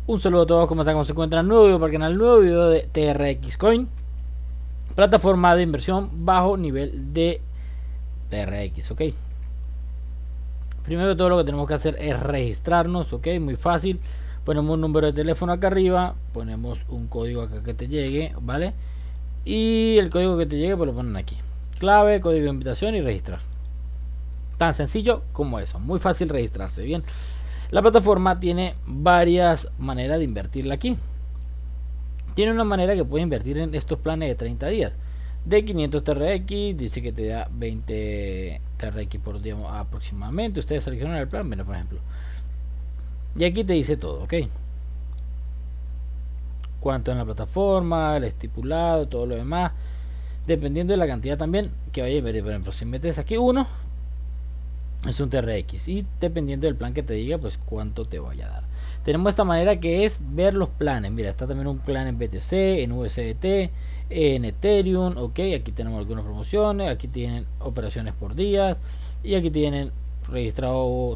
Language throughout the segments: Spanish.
Un saludo a todos, ¿cómo están? ¿Cómo se encuentran? Nuevo video para el canal, nuevo video de TRX Coin, plataforma de inversión bajo nivel de TRX, ok. Primero que todo lo que tenemos que hacer es registrarnos, ok, muy fácil. Ponemos un número de teléfono acá arriba, ponemos un código acá que te llegue, ¿vale? Y el código que te llegue pues lo ponen aquí. Clave, código de invitación y registrar. Tan sencillo como eso, muy fácil registrarse, bien. La plataforma tiene varias maneras de invertirla aquí. Tiene una manera que puedes invertir en estos planes de 30 días. De 500 TRX, dice que te da 20 TRX por día aproximadamente. Ustedes seleccionan el plan, mira por ejemplo. Y aquí te dice todo, ok. Cuánto en la plataforma, el estipulado, todo lo demás. Dependiendo de la cantidad también que vaya a invertir. Por ejemplo, si metes aquí uno, es un TRX, y dependiendo del plan que te diga pues cuánto te vaya a dar. Tenemos esta manera que es ver los planes. Mira, está también un plan en BTC, en USDT, en Ethereum, ok. Aquí tenemos algunas promociones, aquí tienen operaciones por día, y aquí tienen registrado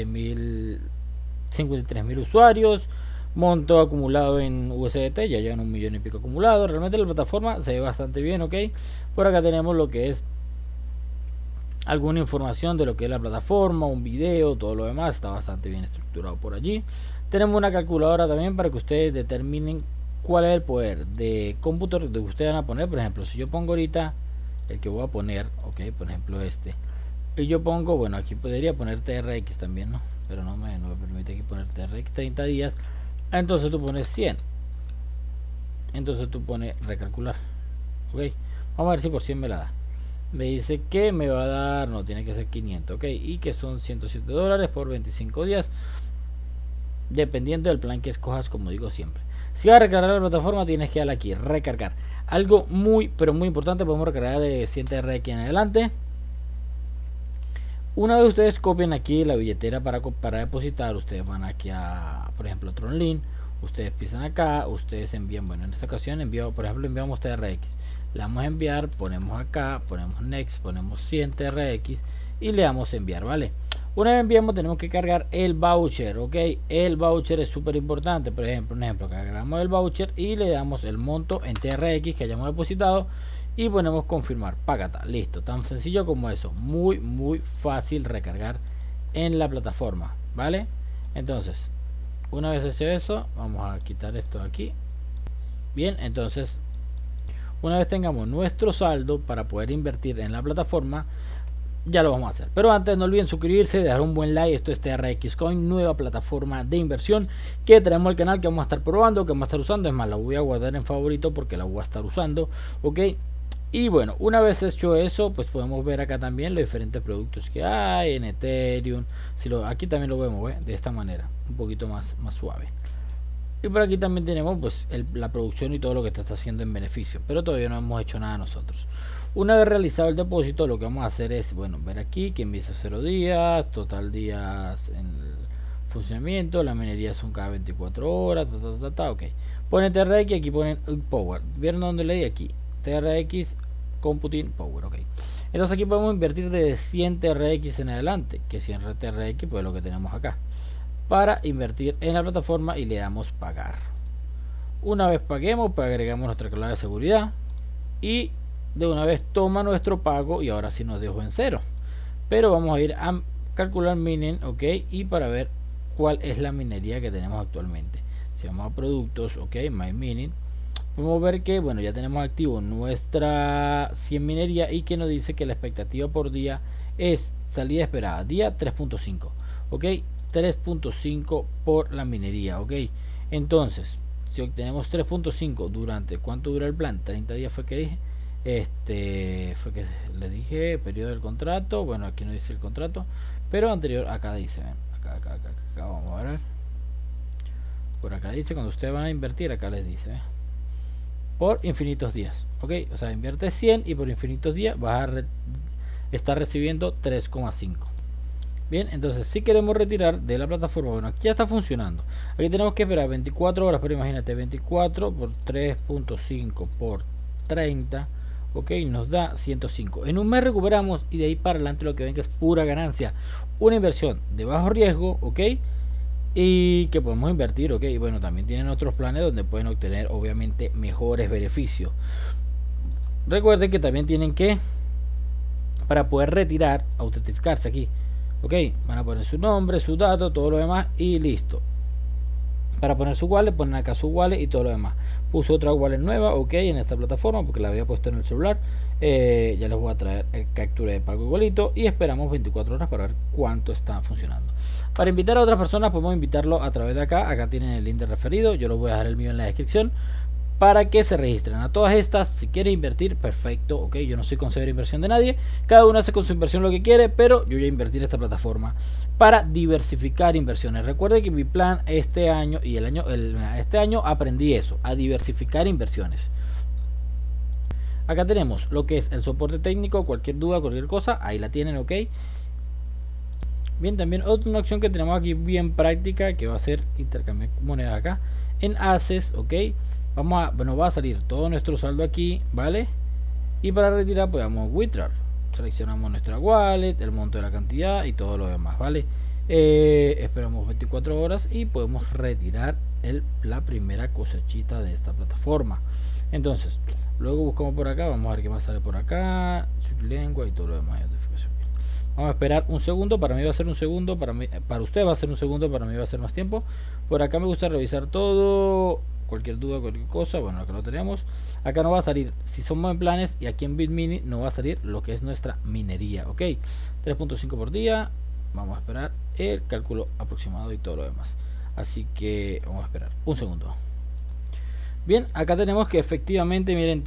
53.000 usuarios, monto acumulado en USDT, ya llevan 1 millón y pico acumulado. Realmente la plataforma se ve bastante bien, ok. Por acá tenemos lo que es alguna información de lo que es la plataforma, un video, todo lo demás está bastante bien estructurado por allí. Tenemos una calculadora también para que ustedes determinen cuál es el poder de cómputo que ustedes van a poner. Por ejemplo, si yo pongo ahorita el que voy a poner, ok, por ejemplo este, y yo pongo, bueno, aquí podría poner TRX también, ¿no? Pero no me permite aquí poner TRX 30 días. Entonces tú pones 100, entonces tú pones recalcular, ok. Vamos a ver si por 100 me la da. Me dice que me va a dar, no, tiene que ser 500, ok, y que son 107 dólares por 25 días, dependiendo del plan que escojas, como digo siempre. Si vas a recargar la plataforma, tienes que darle aquí, recargar. Algo muy, pero muy importante, podemos recargar de 100 TRX en adelante. Una vez ustedes copian aquí la billetera para depositar, ustedes van aquí a, por ejemplo, Tronlink, ustedes pisan acá, ustedes envían, bueno, en esta ocasión envío, por ejemplo, enviamos TRX. Le damos a enviar, ponemos acá, ponemos next, ponemos 100 TRX y le damos a enviar, ¿vale? Una vez enviamos tenemos que cargar el voucher, ok. El voucher es súper importante. Por ejemplo, cargamos el voucher y le damos el monto en TRX que hayamos depositado y ponemos confirmar, págata, listo, tan sencillo como eso. Muy fácil recargar en la plataforma, ¿vale? Entonces, una vez hecho eso, vamos a quitar esto de aquí. Bien, entonces una vez tengamos nuestro saldo para poder invertir en la plataforma, ya lo vamos a hacer. Pero antes no olviden suscribirse, dejar un buen like. Esto es TRX Coin, nueva plataforma de inversión que tenemos al canal, que vamos a estar probando, que vamos a estar usando. Es más, la voy a guardar en favorito porque la voy a estar usando, ok. Y bueno, una vez hecho eso, pues podemos ver acá también los diferentes productos que hay en Ethereum. Aquí también lo vemos, de esta manera, un poquito más suave. Y por aquí también tenemos pues la producción y todo lo que te está haciendo en beneficio, pero todavía no hemos hecho nada nosotros. Una vez realizado el depósito, lo que vamos a hacer es, bueno, ver aquí que empieza 0 días, total días en el funcionamiento, la minería son cada 24 horas, ok. Ponen TRX y aquí ponen Power. ¿Vieron dónde leí? Aquí, TRX Computing Power, ok. Entonces aquí podemos invertir de 100 TRX en adelante, que 100 TRX pues lo que tenemos acá, para invertir en la plataforma, y le damos pagar. Una vez paguemos, pues agregamos nuestra clave de seguridad y de una vez toma nuestro pago, y ahora sí nos dejó en cero. Pero vamos a ir a calcular mining, ok, y para ver cuál es la minería que tenemos actualmente. Si vamos a productos, ok, my mining, podemos ver que bueno, ya tenemos activo nuestra 100 minería, y que nos dice que la expectativa por día es salida esperada, día 3.5, ok. 3.5 por la minería, ok. Entonces, si obtenemos 3.5 durante, ¿cuánto dura el plan? 30 días fue que dije. Fue que le dije periodo del contrato. Bueno, aquí no dice el contrato, pero anterior acá dice, ven, acá vamos a ver. Por acá dice cuando ustedes van a invertir, acá les dice, por infinitos días, ok. O sea, invierte 100 y por infinitos días vas a estar recibiendo 3,5. Bien, entonces si queremos retirar de la plataforma, bueno, aquí ya está funcionando. Aquí tenemos que esperar 24 horas, pero imagínate, 24 por 3.5 por 30, ok, nos da 105. En un mes recuperamos, y de ahí para adelante lo que ven que es pura ganancia. Una inversión de bajo riesgo, ok, y que podemos invertir, ok. Bueno, también tienen otros planes donde pueden obtener obviamente mejores beneficios. Recuerden que también tienen que, para poder retirar, autentificarse aquí, ok. Van a poner su nombre, su dato, todo lo demás y listo. Para poner su wallet, ponen acá su wallet y todo lo demás. Puse otra wallet nueva, ok, en esta plataforma porque la había puesto en el celular. Ya les voy a traer el captura de pago igualito y esperamos 24 horas para ver cuánto está funcionando. Para invitar a otras personas podemos invitarlo a través de acá. Acá tienen el link de referido, yo les voy a dejar el mío en la descripción para que se registren a todas estas. Si quieren invertir, perfecto, ok. Yo no soy consejero de inversión de nadie, cada uno hace con su inversión lo que quiere, pero yo voy a invertir en esta plataforma para diversificar inversiones. Recuerden que mi plan este año y este año aprendí eso, a diversificar inversiones. Acá tenemos lo que es el soporte técnico, cualquier duda, cualquier cosa, ahí la tienen, ok. Bien, también otra opción que tenemos aquí bien práctica, que va a ser intercambiar monedas acá en Access, ok. Va a salir todo nuestro saldo aquí, ¿vale? Y para retirar, pues vamos a withdraw. Seleccionamos nuestra wallet, el monto de la cantidad y todo lo demás, ¿vale? Esperamos 24 horas y podemos retirar la primera cosechita de esta plataforma. Entonces, luego buscamos por acá, vamos a ver qué más sale por acá, su lengua y todo lo demás. Vamos a esperar un segundo, para mí va a ser un segundo, para usted va a ser un segundo, para mí va a ser más tiempo. Por acá me gusta revisar todo. Cualquier duda, cualquier cosa, bueno, acá lo tenemos. Acá no va a salir si somos en planes y aquí en Bitmini no va a salir lo que es nuestra minería, ok. 3.5 por día. Vamos a esperar el cálculo aproximado y todo lo demás. Así que vamos a esperar un segundo. Bien, acá tenemos que efectivamente, miren,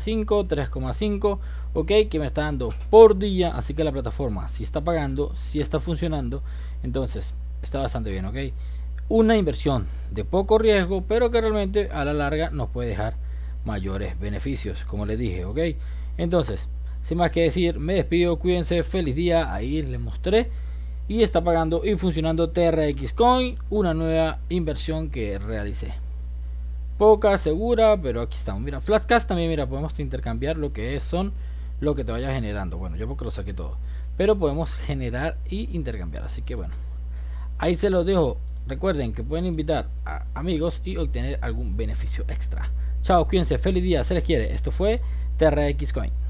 3,5, ok, que me está dando por día. Así que la plataforma si está pagando, si está funcionando, entonces está bastante bien, ok. Una inversión de poco riesgo, pero que realmente a la larga nos puede dejar mayores beneficios, como les dije, ok. Entonces, sin más que decir, me despido, cuídense, feliz día. Ahí les mostré y está pagando y funcionando TRX Coin, una nueva inversión que realicé. Poca, segura, pero aquí estamos. Mira, Flashcash también, mira, podemos intercambiar lo que son lo que te vaya generando. Bueno, yo porque lo saqué todo, pero podemos generar y intercambiar. Así que bueno, ahí se los dejo. Recuerden que pueden invitar a amigos y obtener algún beneficio extra. Chao, cuídense, feliz día, se les quiere. Esto fue TRX Coin.